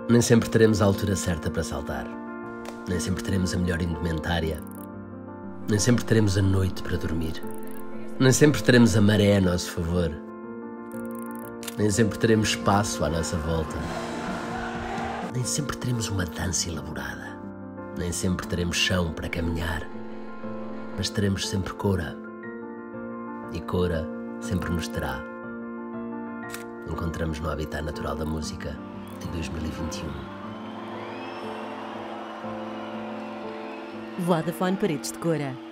Nem sempre teremos a altura certa para saltar. Nem sempre teremos a melhor indumentária. Nem sempre teremos a noite para dormir. Nem sempre teremos a maré a nosso favor. Nem sempre teremos espaço à nossa volta. Nem sempre teremos uma dança elaborada. Nem sempre teremos chão para caminhar. Mas teremos sempre Cora. E Cora sempre nos terá. Encontramos no habitat natural da música em 2021. Vodafone Paredes de Cora.